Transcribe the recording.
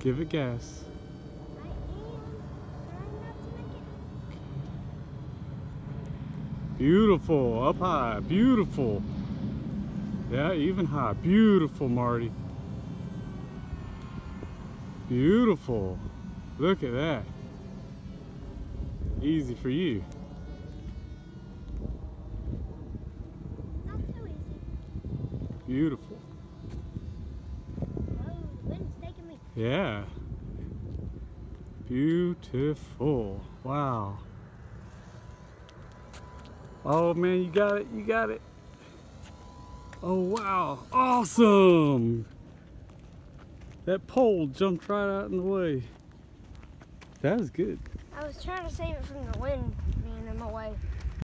Give it gas. I am trying not to make it. Beautiful. Up high. Beautiful. Yeah, even high. Beautiful, Marty. Beautiful. Look at that. Easy for you. Not too easy. Beautiful. Whoa, the wind's taking me. Yeah. Beautiful. Wow. Oh man, you got it. You got it. Oh wow. Awesome. That pole jumped right out in the way. That was good. I was trying to save it from the wind being in my way.